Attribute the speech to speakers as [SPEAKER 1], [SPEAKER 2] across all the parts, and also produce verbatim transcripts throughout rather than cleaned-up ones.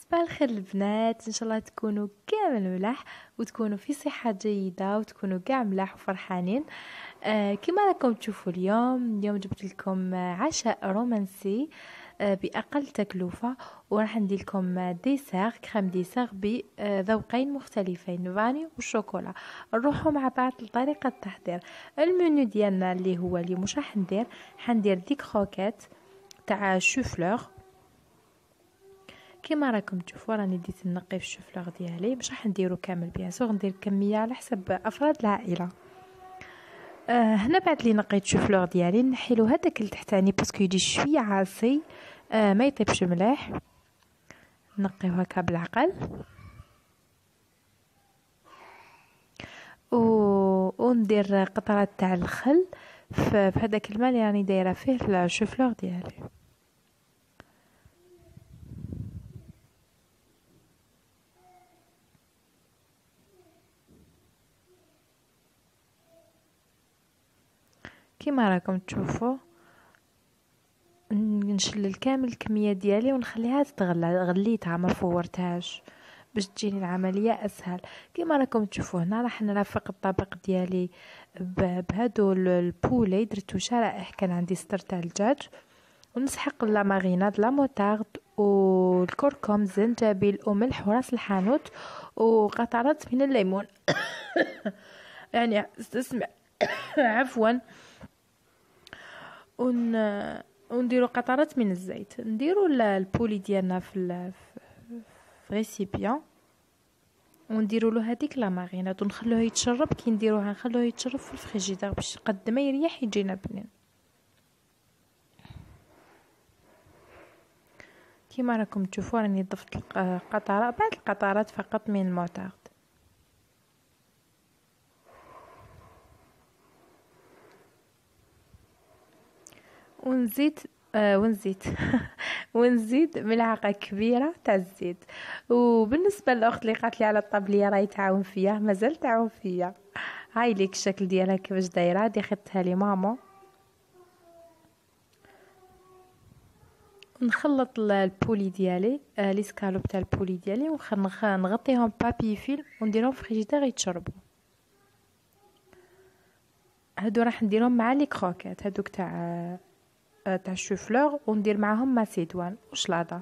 [SPEAKER 1] صباح الخير البنات، ان شاء الله تكونوا كامل ملاح وتكونوا في صحة جيدة وتكونوا كاع ملاح وفرحانين. آه كما راكم تشوفوا اليوم اليوم جبت لكم آه، عشاء رومانسي آه بأقل تكلفة، وراح ندير لكم آه، ديسير كريم ديسير بذوقين مختلفين، فاني والشوكولا. نروحوا مع بعض لطريقة التحضير. المنيو ديالنا اللي هو اللي مش راح ندير حندير دي كروكيت تاع شوفلور. كيما راكم تشوفوا راني ديت نقي في الشوفلور ديالي، مش راح نديرو كامل بيان سور، ندير كميه على حسب افراد العائله. آه هنا بعد لي نقيت الشوفلور ديالي نحيلو هذاك التحتاني باسكو يجي شويه عاصي، آه ما يطيبش مليح. نقيو هكا بالعقل و... وندير قطرات تاع الخل في هذاك الماء اللي راني دايره فيه الشوفلور ديالي. كيما راكم تشوفوا نشلل كامل الكميه ديالي ونخليها تتغلى، غليتها ما فورتهاش باش تجيني العمليه اسهل. كيما راكم تشوفوا هنا راح نرافق الطبق ديالي بهادو البولي، درتو شرائح، كان عندي صدر تاع الدجاج، ونسحق لا ماريناد لا موتارد والكركم زنجبيل وملح وراس الحانوت وقطرات من الليمون يعني استسمع عفوا. ون ونديرو قطرات من الزيت، نديرو البولي ديالنا في ال... في ريسيبيون، ونديرو له هذيك لا ماريناد ونخلوه يتشرب. كي نديروها نخلوه يتشرب في الفريجيدير باش قد ما يريح يجينا بنين. كيما راكم تشوفوا راني ضفت القطره، بعض القطرات فقط من الموتارد، ونزيد آه ونزيد ونزيد ملعقه كبيره تاع الزيت. وبالنسبه للاخت اللي قالت لي على الطابليه راهي تعاون فيا، مازال تعاون فيا. هاي ليك الشكل ديالها كيفاش دايره، هادي خدتها لي ماما. نخلط البولي ديالي آه لي سكالوب تاع البولي ديالي ونغطيهم بابي فيلم ونديرهم في فريجيدير يتشربوا. هادو راح نديرهم مع لي كروكيت هادوك تاع آه تاع الشوفلور، وندير معاهم ماسيدوان وشلاضه.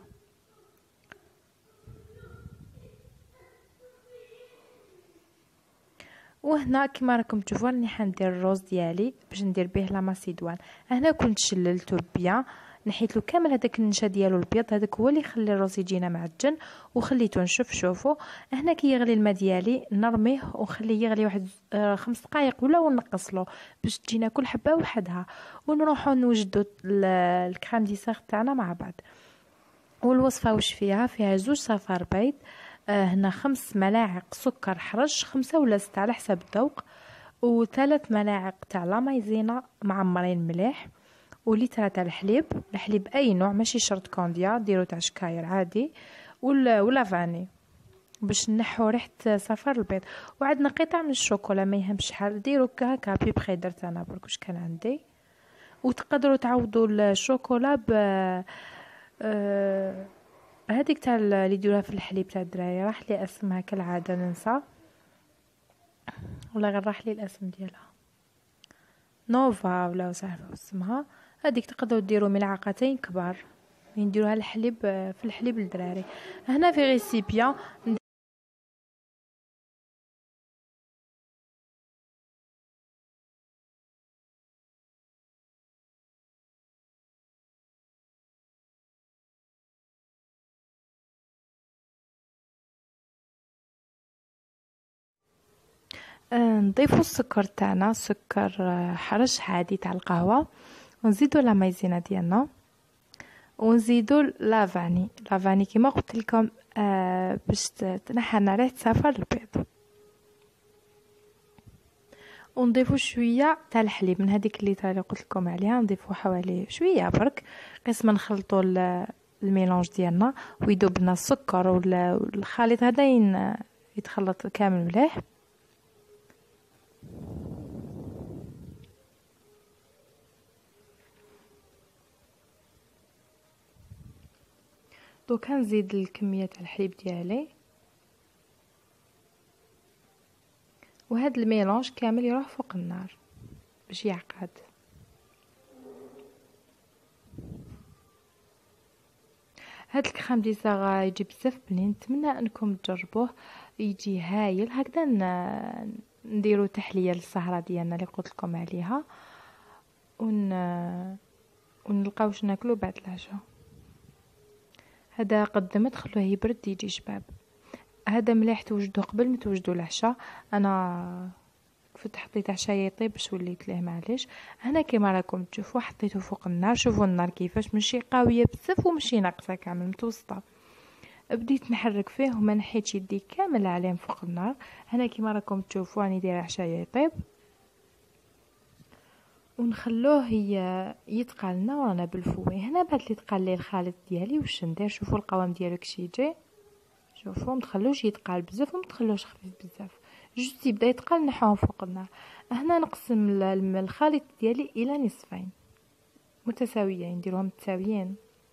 [SPEAKER 1] وهنا كما راكم تشوفوا راني حندير الروز ديالي باش ندير به لا ماسيدوان. هنا كنت شللته بيان، نحيت له كامل هذاك النشا ديالو البيض، هذاك هو اللي يخلي الروز يجينا معجن، وخليته نشف. شوفوا هنا كي يغلي الماء ديالي نرميه ونخليه يغلي واحد آه خمس دقائق ولا ونقص له باش تجينا كل حبه وحدها، ونروحوا نوجدوا الكريم ديسير تاعنا مع بعض. والوصفه واش فيها؟ فيها زوج صفار بيض، آه هنا خمس ملاعق سكر حرش، خمسة ولا ستة على حسب الذوق، وثلاث ملاعق تاع لا مايزينا معمرين مليح، وليتر تاع الحليب، الحليب اي نوع ماشي شرط كونديا، ديرو تاع شكاير عادي، ولا ولا فاني باش نحو ريحه صفار البيض. وعندنا قطع من الشوكولا ما يهمش شحال، ديرو هكا بي بخي، درت انا برك واش كان عندي. وتقدروا تعوضوا الشوكولا ب أه هذيك تاع اللي يديروها في الحليب تاع الدراري، راح لي اسمها كالعاده ننسى، ولا غير راح لي الاسم ديالها، نوفا ولا عارفه اسمها. هذيك تقدروا ديروا ملعقتين كبار نديروها الحليب في الحليب الدراري. هنا في ريسيبيون نضيفوا السكر تاعنا، سكر حرش عادي تاع القهوه، ونزيدوا لا مايزينا ديالنا، ونزيدوا لافاني لافاني كما قلت لكم آه باش تنحى لنا ريحه صفار البيض. ونضيفوا شويه تاع الحليب من هذيك اللي اللي قلت لكم عليها، نضيفوا حوالي شويه برك قسما نخلطوا الميلونج ديالنا ويذوب لنا السكر والخليط هذا يتخلط كامل مليح. دوكا نزيد الكميه تاع الحليب ديالي، وهاد الميلونج كامل يروح فوق النار باش يعقد. هاد الكريم ديساغ يجي بزاف بنين، نتمنى انكم تجربوه، يجي هايل. هكذا نديرو تحليه للسهره ديالنا اللي قلت لكم عليها، ون ونلقاو واش ناكلو بعد العشاء. هذا قدمت خلوه يبرد يجي شباب. هذا مليح توجدوه قبل ما توجدوا العشاء. انا كنت حطيت عشاء يطيب باش وليت ليه معليش. هنا كما راكم تشوفوا حطيته فوق النار، شوفوا النار كيفاش ماشي قاويه بزاف وماشي ناقصه كامل متوسطه. بديت نحرك فيه وما نحيتش يدي كامل عليه فوق النار. هنا كما راكم تشوفوا راني دايره عشاء يطيب، ونخلوه يتقالنا ورانا بالفوي. هنا بعد اللي تقال لي الخليط ديالي واش ندير، شوفوا القوام ديالو كشي يجي، شوفوا متخلوش يتقال بزاف ومتخلوش خفيف بزاف، جوست يبدا يتقال نحوه فوق النار. هنا نقسم الخليط ديالي الى نصفين متساويين، نديروهم متساويين.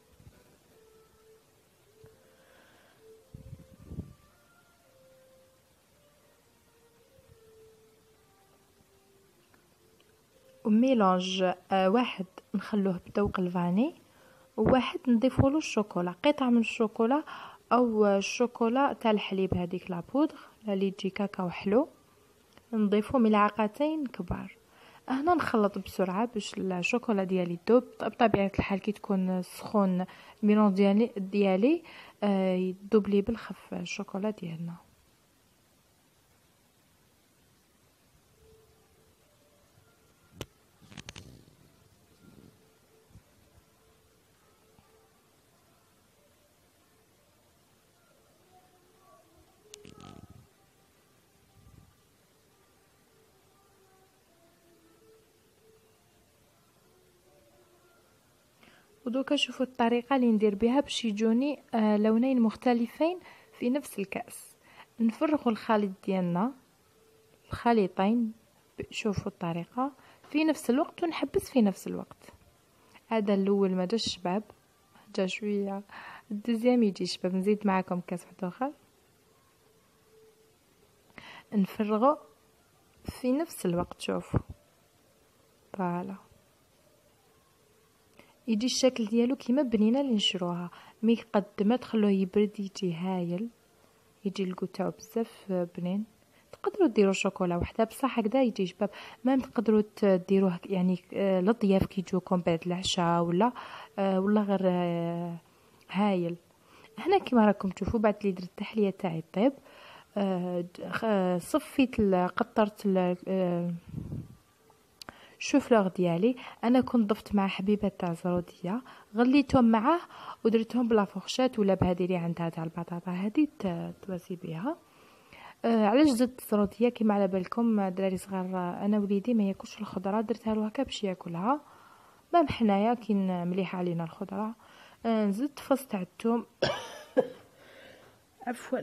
[SPEAKER 1] وميلونج آه واحد نخلوه بذوق الفاني، وواحد نضيفوا له الشوكولا، قطعه من الشوكولا او الشوكولا تاع الحليب، هذيك لا بودر اللي تجي كاكاو حلو، نضيفوا ملعقتين كبار. هنا نخلط بسرعه باش الشوكولا ديالي تذوب. بطبيعه الحال كي تكون سخون الميلونج ديالي ديالي آه يذوب لي بالخف الشوكولا ديالنا. ودوكا شوفوا الطريقه اللي ندير بها باش يجوني آه لونين مختلفين في نفس الكاس. نفرغوا الخليط ديالنا الخليطين، شوفوا الطريقه، في نفس الوقت ونحبس في نفس الوقت. هذا الاول ما جاش شباب، جا شويه. الدوزيام يجي شباب. نزيد معكم كاس واحد اخر، نفرغوا في نفس الوقت. شوفوا فوالا يجي الشكل ديالو كيما بنينه اللي نشروها. مي قدمت خلوه يبرد يجي هايل، يجي الكو تاعو بزاف بنين. تقدروا ديروا شوكولا وحده بصح هكذا يجي شباب. ما تقدروا ديروه يعني للضياف كي يجوكم بعد العشاء ولا ولا غير هايل. هنا كما راكم تشوفوا بعد اللي درت التحليه تاعي طيب، صفيت قطرت الشوفلور ديالي. انا كنت ضفت مع حبيبه تاع زروديه، غليتهم معاه ودرتهم بلا فورشات ولا بهذه اللي عندها تاع البطاطا هذه تواسي بها. آه علاش زدت الزروديه؟ كيما على بالكم دراري صغار انا وليدي ما ياكلش الخضره، درتها له هكا باش ياكلها. مام حنايا كي مليحه علينا الخضره. آه زدت فص تاع الثوم عفوا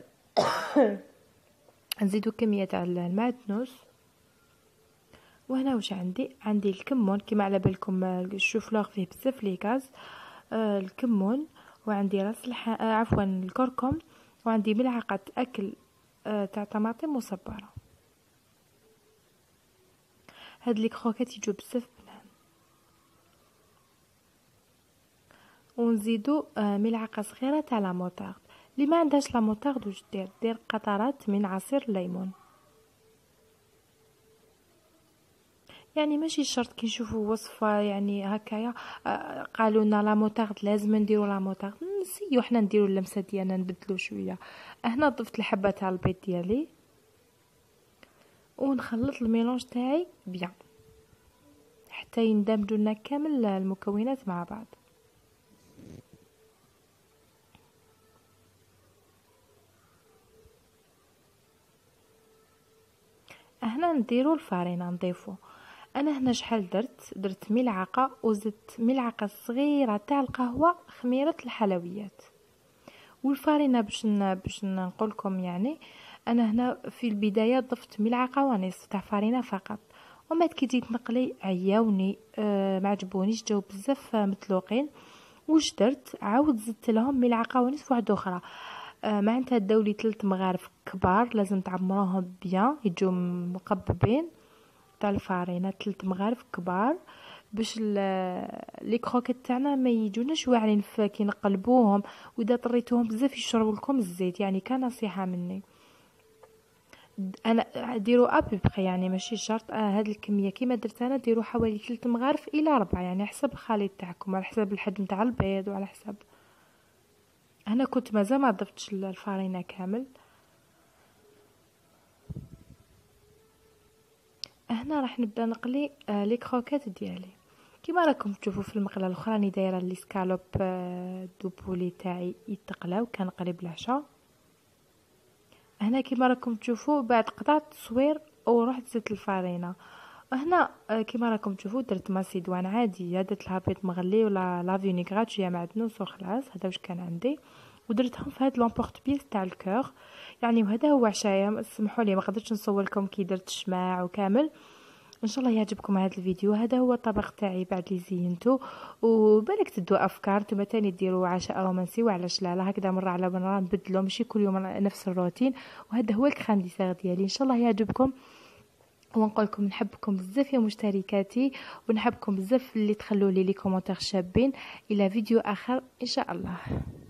[SPEAKER 1] نزيدو كميه تاع المعدنوس. وهنا واش عندي عندي الكمون كيما على بالكم الشوفلور فيه بزاف لي غاز. آه الكمون، وعندي راس الح... آه عفوا الكركم، وعندي ملعقه اكل آه تاع طماطم مصبره. هاد لي كروكيت يجوا بزاف بنان. ونزيدو آه ملعقه صغيره تاع لا موطارد. اللي ما عندهاش لا موطارد واش دير؟ دير قطرات من عصير الليمون. يعني ماشي شرط كي نشوفوا وصفه يعني هكايا آه قالوا لنا لا موطارد لازم نديروا لا موطارد، نسيو حنا نديروا اللمسه ديالنا نبدلوا شويه. هنا ضفت الحبه تاع البيض ديالي ونخلط الميلونج تاعي بيان حتى يندمجوا لنا كامل المكونات مع بعض. هنا نديروا الفارينه نضيفوا. انا هنا شحال درت درت ملعقه وزدت ملعقه صغيره تاع القهوه خميره الحلويات. والفارينه باش باش نقول لكم يعني انا هنا في البدايه ضفت ملعقه ونصف تاع فارينه فقط، وما كي جيت نقلي عياوني آه ما عجبونيش، جاو بزاف متلوقين. واش درت؟ عاود زدت لهم ملعقه ونصف واحده اخرى. آه معناتها داو لي ثلاث مغارف كبار، لازم تعمروهم بيان يجوا مقببين تاع الفارينه، ثلاث مغارف كبار باش لي كروكيت تاعنا ما يجوناش واعرين كي نقلبوهم، واذا طريتوهم بزاف يشربوا لكم الزيت. يعني كنصيحه مني انا ديروا ابي بخي، يعني ماشي شرط آه هاد الكميه كيما درت انا، ديروا حوالي ثلاث مغارف الى أربعة، يعني حسب الخليط تاعكم، على حسب الحجم تاع البيض وعلى حسب. انا كنت مازال ما ضفتش الفارينه كامل. هنا راح نبدا نقلي آه لي كروكيت ديالي كيما راكم تشوفوا في المقله الاخرى. راني دايره لي سكالوب آه دو بولي تاعي يتقلاو كنقلي بالعشاء. هنا كيما راكم تشوفوا بعد قطعت صوير ورحت زدت الفارينه. هنا آه كيما راكم تشوفوا درت ماسيدوان عاديه، درت لها بيض مغلي ولا لا فينيغرات شويه معدنوس وخلاص. هذا واش كان عندي ودرتهم في هاد لومبورط بيس تاع الكور يعني. وهذا هو عشايا. سمحوا لي ما قدرتش نصور لكم كي درت الشماع وكامل. ان شاء الله يعجبكم هذا الفيديو. هذا هو الطبق تاعي بعد لي زينته، وبالك تدوا افكار نتوما تاني ديروا عشاء رومانسي وعلاش لا لا هكذا مره على مره نبدلوا، ماشي كل يوم نفس الروتين. وهذا هو الكريم ديسير ديالي. ان شاء الله يعجبكم، ونقول لكم نحبكم بزاف يا مشتركاتي، ونحبكم بزاف اللي تخلوا لي لي كومونتير شابين. الى فيديو اخر ان شاء الله.